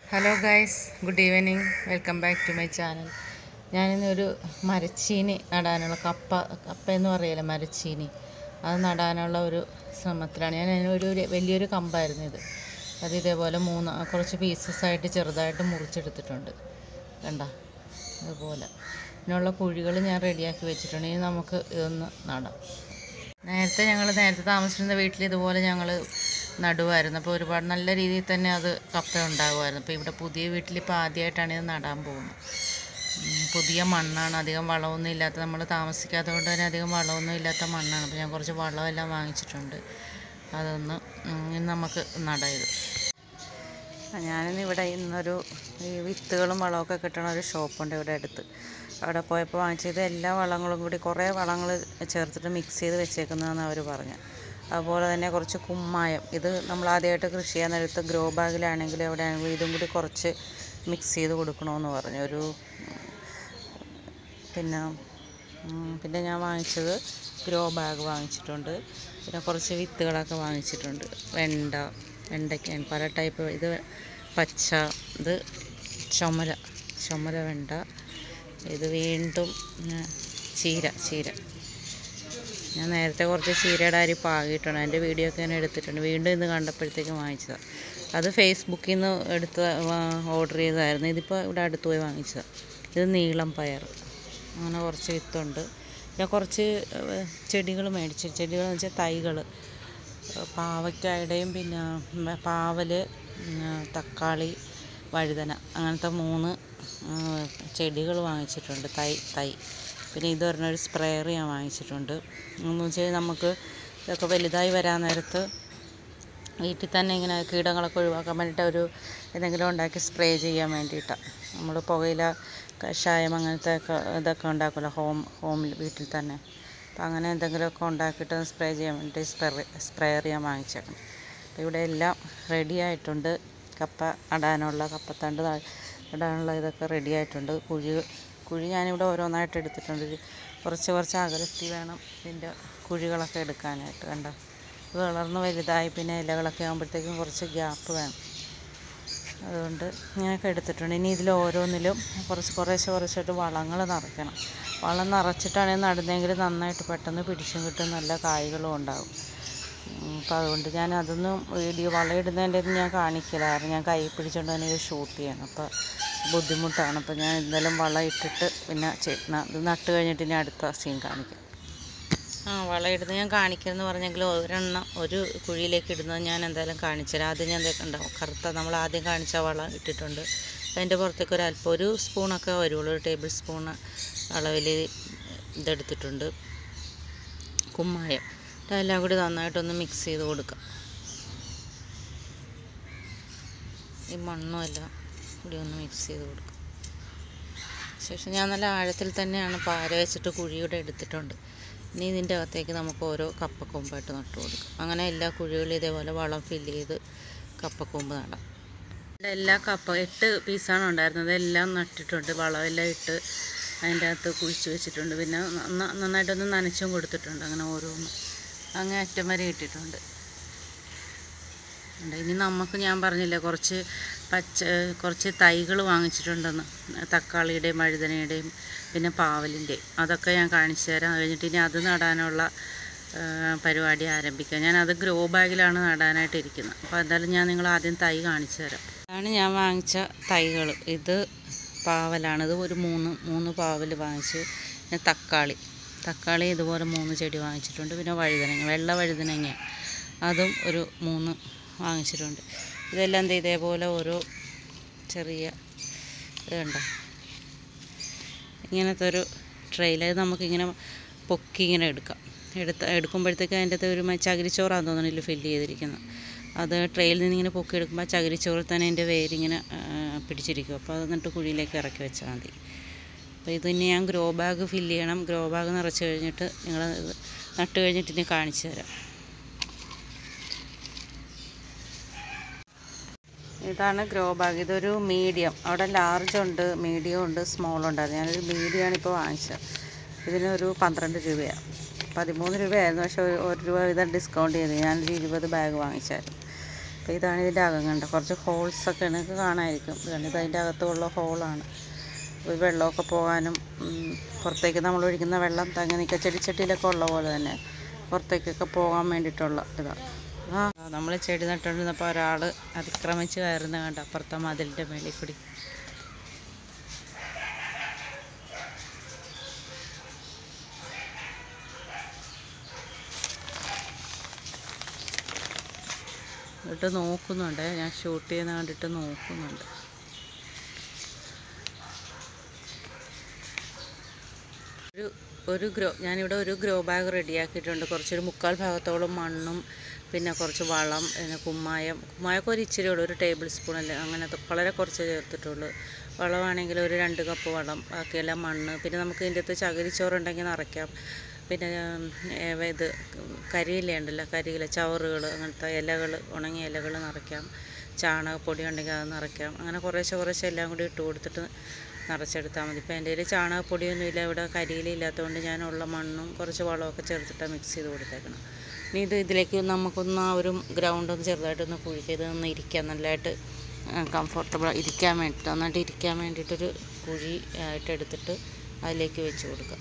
Hello guys, good evening. Welcome back to my channel. ഞാനിന്നൊരു മരച്ചീനി നടാനുള്ള കപ്പ എന്ന് പറയില്ല, മരച്ചീനി അത് നടാനുള്ള ഒരു ശ്രമത്തിലാണ്. ഞാൻ അതിനൊരു വലിയൊരു കമ്പായിരുന്നു ഇത്. അത് ഇതേപോലെ കുറച്ച് പീസസായിട്ട് ചെറുതായിട്ട് മുറിച്ചെടുത്തിട്ടുണ്ട്. കണ്ട ഇതുപോലെ ഇതിനുള്ള കുഴികൾ ഞാൻ റെഡിയാക്കി വെച്ചിട്ടുണ്ട്. ഇനി നമുക്ക് ഇതൊന്ന് നടാം. നേരത്തെ താമസിച്ചിരുന്ന വീട്ടിൽ ഇതുപോലെ ഞങ്ങൾ നടുവായിരുന്നു. അപ്പോൾ ഒരുപാട് നല്ല രീതിയിൽ തന്നെ അത് കപ്പ ഉണ്ടാകുമായിരുന്നു. അപ്പോൾ ഇവിടെ പുതിയ വീട്ടിലിപ്പോൾ ആദ്യമായിട്ടാണ് ഇത് നടാൻ പോകുന്നത്. പുതിയ മണ്ണാണ്, അധികം വളമൊന്നും ഇല്ലാത്ത, നമ്മൾ താമസിക്കാത്തത് കൊണ്ട് തന്നെ അധികം വളമൊന്നും ഇല്ലാത്ത മണ്ണാണ്. അപ്പോൾ ഞാൻ കുറച്ച് വളമെല്ലാം വാങ്ങിച്ചിട്ടുണ്ട്. അതൊന്ന് നമുക്ക് നടാം. ഞാനിന്നിവിടെ ഇന്നൊരു ഈ വിത്തുകളും വളമൊക്കെ കിട്ടണ ഒരു ഷോപ്പുണ്ട് ഇവിടെ അടുത്ത്. അവിടെ പോയപ്പോൾ വാങ്ങിച്ചത് എല്ലാ വളങ്ങളും കൂടി കുറേ വളങ്ങൾ ചേർത്തിട്ട് മിക്സ് ചെയ്ത് വെച്ചേക്കുന്നതെന്ന് അവർ പറഞ്ഞു. അതുപോലെ തന്നെ കുറച്ച് കുമ്മായം, ഇത് നമ്മൾ ആദ്യമായിട്ട് കൃഷി ചെയ്യാൻ നേരത്ത് ഗ്രോ ബാഗിലാണെങ്കിലും എവിടെയാണെങ്കിലും ഇതും കൂടി കുറച്ച് മിക്സ് ചെയ്ത് കൊടുക്കണമെന്ന് പറഞ്ഞു. പിന്നെ ഞാൻ വാങ്ങിച്ചത് ഗ്രോ ബാഗ് വാങ്ങിച്ചിട്ടുണ്ട്. പിന്നെ കുറച്ച് വിത്തുകളൊക്കെ വാങ്ങിച്ചിട്ടുണ്ട്. വെണ്ടയ്ക്ക പല ടൈപ്പ്, ഇത് പച്ച, ഇത് ചുമര വെണ്ട, ഇത് വീണ്ടും ചീര. ഞാൻ നേരത്തെ കുറച്ച് ചീരയുടെ അരി പാകിയിട്ടുണ്ട്, അതിൻ്റെ വീഡിയോ ഒക്കെ ഞാൻ എടുത്തിട്ടുണ്ട്. വീണ്ടും ഇന്ന് കണ്ടപ്പോഴത്തേക്കും വാങ്ങിച്ചതാണ്. അത് ഫേസ്ബുക്കിൽ നിന്ന് ഓർഡർ ചെയ്തതായിരുന്നു. ഇതിപ്പോൾ ഇവിടെ അടുത്ത് പോയി വാങ്ങിച്ചതാണ്. ഇത് നീളം പയർ, അങ്ങനെ കുറച്ച് വിത്തുണ്ട്. പിന്നെ കുറച്ച് ചെടികൾ ചെടികളെന്ന് വെച്ചാൽ തൈകൾ, പാവയ്ക്കായുടെയും പിന്നെ പാവൽ, തക്കാളി, വഴുതന, അങ്ങനത്തെ 3 ചെടികൾ വാങ്ങിച്ചിട്ടുണ്ട്. തൈ. പിന്നെ ഇതൊരെണ്ണൊരു സ്പ്രെയർ ഞാൻ വാങ്ങിച്ചിട്ടുണ്ട്. എന്ന് വെച്ചാൽ നമുക്ക് ഇതൊക്കെ വലുതായി വരാൻ നേരത്ത് വീട്ടിൽ തന്നെ ഇങ്ങനെ കീടങ്ങളൊക്കെ ഒഴിവാക്കാൻ വേണ്ടിയിട്ട് എന്തെങ്കിലും ഉണ്ടാക്കി സ്പ്രേ ചെയ്യാൻ വേണ്ടിയിട്ടാണ്. നമ്മൾ പുകയില കഷായം അങ്ങനത്തെ ഇതൊക്കെ ഉണ്ടാക്കുമല്ലോ ഹോമിൽ വീട്ടിൽ തന്നെ. അപ്പം അങ്ങനെ എന്തെങ്കിലുമൊക്കെ ഉണ്ടാക്കിയിട്ട് സ്പ്രേ ചെയ്യാൻ വേണ്ടി സ്പ്രെയർ ഞാൻ വാങ്ങിച്ചേക്കണം. അപ്പോൾ ഇവിടെ എല്ലാം റെഡി ആയിട്ടുണ്ട്. കപ്പത്തണ്ട് ഇടാനുള്ള ഇതൊക്കെ റെഡി ആയിട്ടുണ്ട്. കുഴി ഞാനിവിടെ ഓരോന്നായിട്ട് എടുത്തിട്ടുണ്ട്. കുറച്ച് അകലത്തി വേണം ഇതിൻ്റെ കുഴികളൊക്കെ എടുക്കാനായിട്ട്. കണ്ടോ, ഇത് വളർന്ന് വലുതായി പിന്നെ ഇലകളൊക്കെ ആകുമ്പോഴത്തേക്കും കുറച്ച് ഗ്യാപ്പ് വേണം. അതുകൊണ്ട് ഇങ്ങനെയൊക്കെ എടുത്തിട്ടുണ്ട്. ഇനി ഇതിൽ ഓരോന്നിലും കുറേശ്ശായിട്ട് വളങ്ങൾ നിറയ്ക്കണം. വളം നിറച്ചിട്ടാണ് നടുന്നതെങ്കിൽ നന്നായിട്ട് പെട്ടെന്ന് പിടിച്ചും കിട്ടും, നല്ല കായ്കളും ഉണ്ടാകും. അപ്പോൾ അതുകൊണ്ട് ഞാൻ അതൊന്നും വളം ഇടുന്നതിൻ്റെ ഒന്നും ഞാൻ കാണിക്കില്ല. കാരണം ഞാൻ കൈ പിടിച്ചുകൊണ്ട് തന്നെ ഇത് ഷൂട്ട് ചെയ്യണം, അപ്പോൾ ബുദ്ധിമുട്ടാണ്. അപ്പോൾ ഞാൻ എന്തായാലും വളം ഇട്ടിട്ട് പിന്നെ ഇത് നട്ട് കഴിഞ്ഞിട്ട് ഇനി അടുത്ത സീൻ കാണിക്കാം. വളം ഇടുന്നത് ഞാൻ കാണിക്കുമെന്ന് പറഞ്ഞെങ്കിൽ ഒരു കുഴിയിലേക്ക് ഇടുന്നത് ഞാൻ എന്തായാലും കാണിച്ചുതരാം. ആദ്യം ഞാൻ ഉണ്ടാവും കറുത്ത നമ്മൾ ആദ്യം കാണിച്ച വളം ഇട്ടിട്ടുണ്ട്. അതിൻ്റെ പുറത്തേക്ക് ഒരു സ്പൂണൊക്കെ വരുള്ളൂ, ഒരു ടേബിൾ സ്പൂൺ അളവിൽ ഇതെടുത്തിട്ടുണ്ട് കുമ്മായം. ഇതെല്ലാം കൂടി നന്നായിട്ടൊന്ന് മിക്സ് ചെയ്ത് കൊടുക്കാം. ഈ മണ്ണും എല്ലാം കൂടി ഒന്ന് മിക്സ് ചെയ്ത് കൊടുക്കാം. ശേഷം ഞാൻ നല്ല ആഴത്തിൽ തന്നെയാണ് പാര വെച്ചിട്ട് കുഴിയുടെ എടുത്തിട്ടുണ്ട്. ഇനി ഇതിൻ്റെ അകത്തേക്ക് നമുക്ക് ഓരോ കപ്പക്കൊമ്പായിട്ട് നട്ടു കൊടുക്കാം. അങ്ങനെ എല്ലാ കുഴികളും ഇതേപോലെ വളം ഫില്ല് ചെയ്ത് കപ്പക്കൊമ്പ് നടാം. എല്ലാ 8 പീസാണ് ഉണ്ടായിരുന്നത്, എല്ലാം നട്ടിട്ടുണ്ട്. വളമെല്ലാം ഇട്ട് അതിൻ്റെ അകത്ത് കുഴിച്ച് വെച്ചിട്ടുണ്ട്. പിന്നെ നന്നായിട്ടൊന്ന് നനച്ചും കൊടുത്തിട്ടുണ്ട്. അങ്ങനെ ഓരോന്നും അങ്ങേ അറ്റം വരെ ഇട്ടിട്ടുണ്ട്. ഇനി ഞാൻ പറഞ്ഞില്ല കുറച്ച് തൈകൾ വാങ്ങിച്ചിട്ടുണ്ടെന്ന്, തക്കാളിയുടെയും വഴുതനയുടെയും പിന്നെ പാവലിൻ്റെയും. അതൊക്കെ ഞാൻ കാണിച്ചു തരാം. അത് കഴിഞ്ഞിട്ട് ഇനി അത് നടാനുള്ള പരിപാടി ആരംഭിക്കാം. ഞാനത് ഗ്രോ ബാഗിലാണ് നടാനായിട്ട് ഇരിക്കുന്നത്. അപ്പോൾ എന്തായാലും ഞാൻ ആദ്യം തൈ കാണിച്ചു തരാം. ഇതാണ് ഞാൻ വാങ്ങിച്ച തൈകൾ. ഇത് പാവലാണ്. ഇത് ഒരു 3 പാവൽ വാങ്ങിച്ചു. പിന്നെ തക്കാളി ഇതുപോലെ 3 ചെടി വാങ്ങിച്ചിട്ടുണ്ട്. പിന്നെ വെള്ള വഴുതനങ്ങ അതും ഒരു 3 വാങ്ങിച്ചിട്ടുണ്ട്. ഇതെല്ലാം ഇതേപോലെ ഓരോ ചെറിയ ഇതുണ്ടോ, ഇങ്ങനത്തെ ഒരു ട്രെയിൽ. അത് നമുക്കിങ്ങനെ പൊക്കി ഇങ്ങനെ എടുക്കുമ്പോഴത്തേക്ക് അതിൻ്റെ അകത്ത് ഒരു ചകിരിച്ചോറാന്ന് തോന്നുന്നില്ല ഫില്ല് ചെയ്തിരിക്കുന്നത്. അത് ട്രെയിൽ നിന്നിങ്ങനെ പൊക്കി എടുക്കുമ്പോൾ ചകിരിച്ചോറിൽ തന്നെ അതിൻ്റെ വേരിങ്ങനെ പിടിച്ചിരിക്കും. അപ്പോൾ അത് എന്നിട്ട് കുഴിയിലേക്ക് ഇറക്കി വെച്ചാൽ മതി. അപ്പോൾ ഇതിന് ഞാൻ ഗ്രോ ബാഗ് ഫില്ല് ചെയ്യണം. ഗ്രോ ബാഗ് നിറച്ച് കഴിഞ്ഞിട്ട് നട്ട് കഴിഞ്ഞിട്ട് ഇനി കാണിച്ചു തരാം. ഇതാണ് ഗ്രോ ബാഗ്. ഇതൊരു മീഡിയം, അവിടെ ലാർജ് ഉണ്ട്, മീഡിയം ഉണ്ട്, സ്മോൾ ഉണ്ടായിരുന്നു. ഞാനൊരു മീഡിയമാണ് ഇപ്പോൾ വാങ്ങിച്ചത്. ഇതിനൊരു 12 രൂപയാണ്. 13 രൂപയായിരുന്നു, പക്ഷേ 1 രൂപ വീതം ഡിസ്കൗണ്ട് ചെയ്ത് ഞാനൊരു 20 ബാഗ് വാങ്ങിച്ചായിരുന്നു. അപ്പോൾ ഇതാണ് ഇതിൻ്റെ അകം കണ്ട, കുറച്ച് ഹോൾസൊക്കെ നിങ്ങൾക്ക് കാണാമായിരിക്കും. ഇതാണ് ഇതിൻ്റെ അകത്തുള്ള ഹോളാണ്. വെള്ളമൊക്കെ പോകാനും പുറത്തേക്ക് നമ്മൾ ഒഴിക്കുന്ന വെള്ളം തങ്ങനിക്ക ചെടിച്ചട്ടിയിലൊക്കെ ഉള്ള പോലെ തന്നെ പുറത്തേക്കൊക്കെ പോകാൻ വേണ്ടിയിട്ടുള്ള ഇതാണ്. നമ്മൾ ചെടി നട്ടുകൊണ്ടിരുന്നപ്പോൾ ഒരാൾ അതിക്രമിച്ച് കയറുന്ന കണ്ട അപ്പുറത്തെ മതിലിൻ്റെ മേളിൽ കൂടി. എന്നിട്ട് നോക്കുന്നുണ്ട്, ഞാൻ ഷൂട്ട് ചെയ്യുന്ന കണ്ടിട്ട് നോക്കുന്നുണ്ട്. ഞാനിവിടെ ഒരു ഗ്രോ ബാഗ് റെഡിയാക്കിയിട്ടുണ്ട്. കുറച്ചൊരു 3/4 ഭാഗത്തോളം മണ്ണും പിന്നെ കുറച്ച് വളം, പിന്നെ കുമ്മായമൊക്കെ ഒരു ഇച്ചിരി ഉള്ളൂ, ഒരു ടേബിൾ സ്പൂൺ അല്ലേ, അങ്ങനത്തെ വളരെ കുറച്ച് ചേർത്തിട്ടുള്ളൂ. വളമാണെങ്കിൽ ഒരു 2 കപ്പ് വളം, ബാക്കിയെല്ലാം മണ്ണ്. പിന്നെ നമുക്ക് ഇതിൻ്റെ അകത്ത് ചകിരിച്ചോറുണ്ടെങ്കിൽ നിറയ്ക്കാം. പിന്നെ ഇത് കരിയില ഉണ്ടല്ലോ, കരിയില ചവറുകൾ, അങ്ങനത്തെ ഇലകൾ, ഉണങ്ങിയ ഇലകൾ നിറയ്ക്കാം. ചാണകപ്പൊടി ഉണ്ടെങ്കിൽ അത് നിറയ്ക്കാം. അങ്ങനെ കുറേശ്ശെ എല്ലാം കൂടി ഇട്ട് കൊടുത്തിട്ട് നിറച്ചെടുത്താൽ മതി. ഇപ്പോൾ എൻ്റെ കയ്യിൽ ചാണകപ്പൊടിയൊന്നുമില്ല, ഇവിടെ കരിയില ഇല്ലാത്തതുകൊണ്ട് ഞാനുള്ള മണ്ണും കുറച്ച് വളമൊക്കെ ചേർത്തിട്ടാണ് മിക്സ് ചെയ്ത് കൊടുത്തേക്കണം. ഇനി ഇതിലേക്ക് നമുക്കൊന്ന് ആ ഒരു ഗ്രൗണ്ടൊന്ന് ചെറുതായിട്ടൊന്ന് കുഴിക്കുക. ഇതൊന്ന് ഇരിക്കാൻ നല്ലതായിട്ട് കംഫർട്ടബിൾ ഇരിക്കാൻ വേണ്ടിയിട്ട്, നന്നായിട്ട് ഇരിക്കാൻ വേണ്ടിയിട്ടൊരു കുഴി ആയിട്ട് എടുത്തിട്ട് അതിലേക്ക് വെച്ച് കൊടുക്കാം.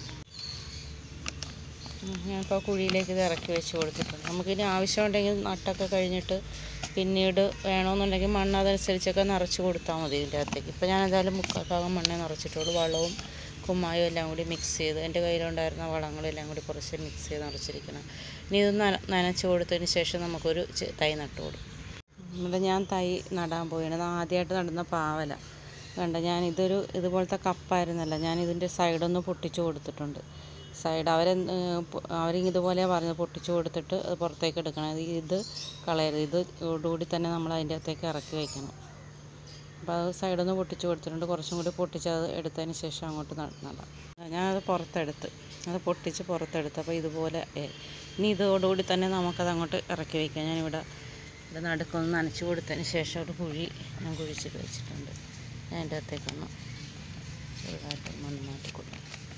ഞാനിപ്പോൾ കുഴിയിലേക്ക് ഇത് ഇറക്കി വെച്ച് കൊടുത്തിട്ടുണ്ട്. നമുക്കിനി ആവശ്യമുണ്ടെങ്കിൽ നട്ടൊക്കെ കഴിഞ്ഞിട്ട് പിന്നീട് വേണമെന്നുണ്ടെങ്കിൽ മണ്ണ് അതനുസരിച്ചൊക്കെ നിറച്ച് കൊടുത്താൽ മതി ഇതിൻ്റെ അകത്തേക്ക്. ഇപ്പോൾ ഞാൻ എന്തായാലും 3/4 ഭാഗം മണ്ണേ നിറച്ചിട്ടുള്ളൂ. വളവും കുമ്മായവും എല്ലാം കൂടി മിക്സ് ചെയ്ത്, എൻ്റെ കയ്യിലുണ്ടായിരുന്ന വളങ്ങളെല്ലാം കൂടി കുറച്ച് മിക്സ് ചെയ്ത് നിറച്ചിരിക്കണം. ഇനി ഇത് നനച്ച് കൊടുത്തതിന് ശേഷം നമുക്കൊരു തൈ നട്ട് കൊടുക്കും. ഇവിടെ ഞാൻ തൈ നടാൻ പോയത് ആദ്യമായിട്ട് നടുന്ന പാവല കണ്ട. ഇതുപോലത്തെ കപ്പായിരുന്നല്ല, ഞാൻ ഇതിൻ്റെ സൈഡൊന്ന് പൊട്ടിച്ച് കൊടുത്തിട്ടുണ്ട്. സൈഡ് അവരിതുപോലെ പറഞ്ഞ് പൊട്ടിച്ച് കൊടുത്തിട്ട് അത് പുറത്തേക്ക് എടുക്കണം. ഇത് കളയരുത്, ഇതോടുകൂടി തന്നെ നമ്മൾ അതിൻ്റെ അകത്തേക്ക് ഇറക്കി വയ്ക്കണം. അപ്പോൾ അത് സൈഡൊന്ന് പൊട്ടിച്ച് കൊടുത്തിട്ടുണ്ട്. കുറച്ചും കൂടി പൊട്ടിച്ച് അത് എടുത്തതിന് ശേഷം അങ്ങോട്ട് നടാം. ഞാനത് പൊട്ടിച്ച് പുറത്തെടുത്ത്. അപ്പോൾ ഇതുപോലെ ഇനി ഇതോടുകൂടി തന്നെ നമുക്കത് അങ്ങോട്ട് ഇറക്കി വയ്ക്കാം. ഞാനിവിടെ നടുക്കൊന്ന് നനച്ച് കൊടുത്തതിന് ശേഷം ഒരു കുഴി ഞാൻ കുഴിച്ചിട്ട് വെച്ചിട്ടുണ്ട്. ഞാൻ അതിൻ്റെ അകത്തേക്കൊന്ന് ചെറുതായിട്ട് മണ്ണ് മാറ്റി കൊടുക്കും.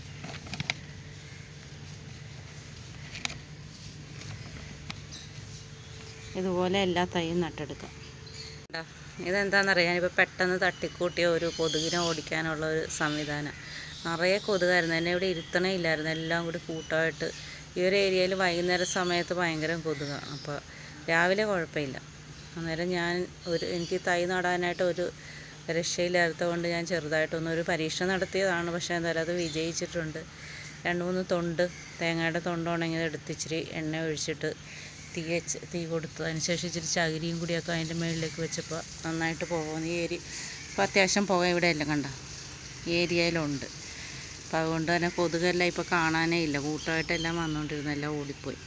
ഇതുപോലെ എല്ലാ തൈയും നട്ടെടുക്കാം. ഇതെന്താണെന്നറിയാം, ഞാനിപ്പോൾ പെട്ടെന്ന് തട്ടിക്കൂട്ടിയ ഒരു കൊതുകിനെ ഓടിക്കാനുള്ള ഒരു സംവിധാനം. നിറയെ കൊതുകായിരുന്നു, എന്നെ ഇവിടെ ഇരുത്തണേ ഇല്ലായിരുന്നു. എല്ലാം കൂടി കൂട്ടമായിട്ട് ഈ ഒരു ഏരിയയിൽ വൈകുന്നേര സമയത്ത് ഭയങ്കര കൊതുകാണ്. അപ്പോൾ രാവിലെ കുഴപ്പമില്ല. അന്നേരം എനിക്ക് തൈ നടാനായിട്ട് ഒരു രക്ഷയില്ലാത്തതുകൊണ്ട് ഞാൻ ചെറുതായിട്ടൊന്നൊരു പരീക്ഷണം നടത്തിയതാണ്. പക്ഷേ എന്തായാലും അത് വിജയിച്ചിട്ടുണ്ട്. 2-3 തൊണ്ട് തേങ്ങയുടെ തൊണ്ട് ഉണങ്ങിയത് എടുത്ത് ഇച്ചിരി എണ്ണ ഒഴിച്ചിട്ട് തീ കൊടുത്തു. അതിനുശേഷം ഇച്ചിരി ചകിരിയും കൂടിയൊക്കെ അതിൻ്റെ മുകളിലേക്ക് വെച്ചപ്പോൾ നന്നായിട്ട് പോകുന്നു. ഇപ്പോൾ അത്യാവശ്യം പുക ഇവിടെയല്ല കണ്ട, ഈ ഏരിയയിലുണ്ട്. അപ്പോൾ അതുകൊണ്ട് തന്നെ കൊതുകെല്ലാം ഇപ്പോൾ കാണാനേ ഇല്ല. കൂട്ടമായിട്ടെല്ലാം വന്നുകൊണ്ടിരുന്നു, എല്ലാം ഓടിപ്പോയി.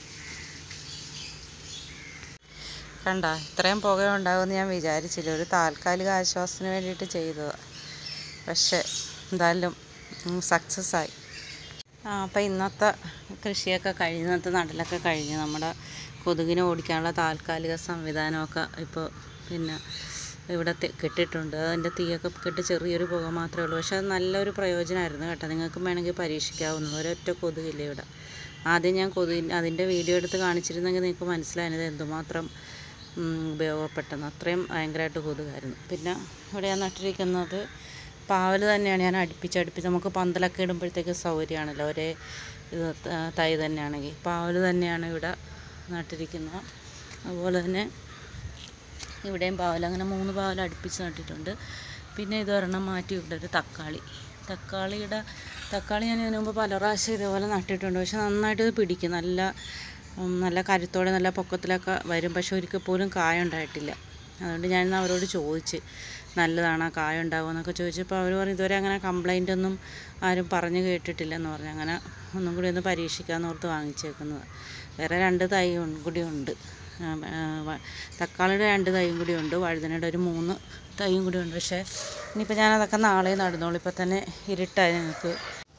കണ്ട, ഇത്രയും പുക ഉണ്ടാകുമെന്ന് ഞാൻ വിചാരിച്ചില്ല. ഒരു താൽക്കാലിക ആശ്വാസത്തിന് വേണ്ടിയിട്ട് ചെയ്തതാണ്. പക്ഷേ എന്തായാലും സക്സസ്സായി. അപ്പോൾ ഇന്നത്തെ കൃഷിയൊക്കെ കഴിഞ്ഞ്, ഇന്നത്തെ നടലൊക്കെ കഴിഞ്ഞ് നമ്മുടെ കൊതുകിനെ ഓടിക്കാനുള്ള താൽക്കാലിക സംവിധാനമൊക്കെ ഇപ്പോൾ പിന്നെ ഇവിടെ കെട്ടിയിട്ടുണ്ട്. അതിൻ്റെ തീയൊക്കെ കെട്ടി ചെറിയൊരു പുക മാത്രമേ ഉള്ളൂ. പക്ഷേ അത് നല്ലൊരു പ്രയോജനമായിരുന്നു കേട്ടോ. നിങ്ങൾക്കും വേണമെങ്കിൽ പരീക്ഷിക്കാവുന്നത്. ഒരൊറ്റ കൊതുകില്ല ഇവിടെ. ആദ്യം ഞാൻ അതിൻ്റെ വീഡിയോ എടുത്ത് കാണിച്ചിരുന്നെങ്കിൽ നിങ്ങൾക്ക് മനസ്സിലായത് എന്തുമാത്രം ഉപയോഗപ്പെട്ടെന്ന്. അത്രയും ഭയങ്കരമായിട്ട് കൊതുകായിരുന്നു. പിന്നെ ഇവിടെ ഞാൻ നട്ടിരിക്കുന്നത് പാവൽ തന്നെയാണ്. ഞാൻ അടുപ്പിച്ച് നമുക്ക് പന്തലൊക്കെ ഇടുമ്പോഴത്തേക്ക് സൗകര്യമാണല്ലോ, ഒരേ തൈ തന്നെയാണെങ്കിൽ. പാവൽ തന്നെയാണ് ഇവിടെ നട്ടിരിക്കുന്നത്. അതുപോലെ തന്നെ ഇവിടെയും പാവൽ, അങ്ങനെ 3 പാവൽ അടുപ്പിച്ച് നട്ടിട്ടുണ്ട്. പിന്നെ ഇതൊരെണ്ണം മാറ്റി ഇവിടെ ഒരു തക്കാളി ഞാൻ ഇതിനു മുമ്പ് പല പ്രാവശ്യം ഇതേപോലെ നട്ടിട്ടുണ്ട്. പക്ഷെ നന്നായിട്ട് ഇത് പിടിക്കും. നല്ല കരുത്തോടെ നല്ല പൊക്കത്തിലൊക്കെ വരും. പക്ഷെ ഒരിക്കൽ പോലും കായ ഉണ്ടായിട്ടില്ല. അതുകൊണ്ട് ഞാൻ അവരോട് ചോദിച്ച് നല്ലതാണോ, കായ ഉണ്ടാവുമെന്നൊക്കെ ചോദിച്ചപ്പോൾ അവർ പറഞ്ഞു ഇതുവരെ അങ്ങനെ കംപ്ലൈൻ്റ് ഒന്നും ആരും പറഞ്ഞു കേട്ടിട്ടില്ലെന്ന് പറഞ്ഞു. അങ്ങനെ ഒന്നും കൂടി ഒന്ന് പരീക്ഷിക്കാമെന്ന് ഓർത്ത് വാങ്ങിച്ചേക്കുന്നത്. വേറെ 2 തൈ കൂടി ഉണ്ട്. തക്കാളിയുടെ 2 തൈയും കൂടി ഉണ്ട്, വഴുതനയുടെ ഒരു 3 തൈയും കൂടി ഉണ്ട്. പക്ഷേ ഇനിയിപ്പോൾ ഞാനതൊക്കെ നാളെ നടന്നോളൂ. ഇപ്പോൾ തന്നെ ഇരുട്ടായി നിങ്ങൾക്ക്.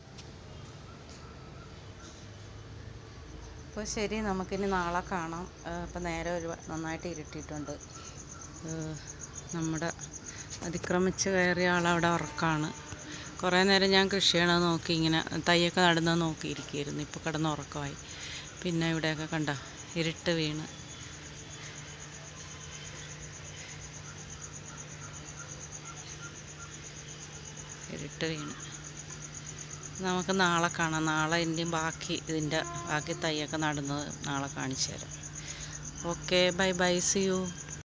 അപ്പോൾ ശരി, നമുക്കിനി നാളെ കാണാം. ഇപ്പോൾ നേരെ നന്നായിട്ട് ഇരുട്ടിയിട്ടുണ്ട്. നമ്മുടെ അതിക്രമിച്ച് കയറിയ ആളവിടെ ഉറക്കമാണ്. കുറേ നേരം ഞാൻ കൃഷി ചെയ്യണത് നോക്കി, ഇങ്ങനെ തൈയൊക്കെ നടുന്നത് നോക്കിയിരിക്കുകയായിരുന്നു. ഇപ്പോൾ കിടന്ന് ഉറക്കമായി. പിന്നെ ഇവിടെയൊക്കെ കണ്ട ഇരുട്ട് വീണ് ഇരുട്ട് വീണ്. നമുക്ക് നാളെ കാണാം. നാളെ ഇതിൻ്റെ ബാക്കി തൈയൊക്കെ നടുന്നത് നാളെ കാണിച്ചു തരാം. Okay, bye bye, see U.